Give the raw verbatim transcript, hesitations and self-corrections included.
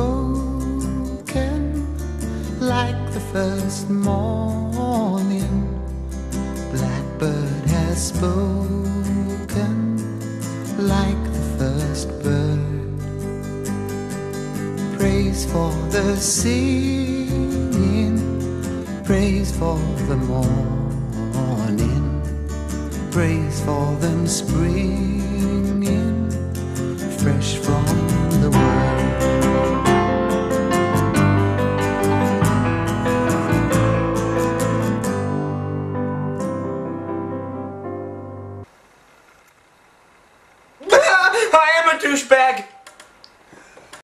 spoken like the first morning. Blackbird has spoken like the first bird. Praise for the singing, praise for the morning, praise for them springing fresh from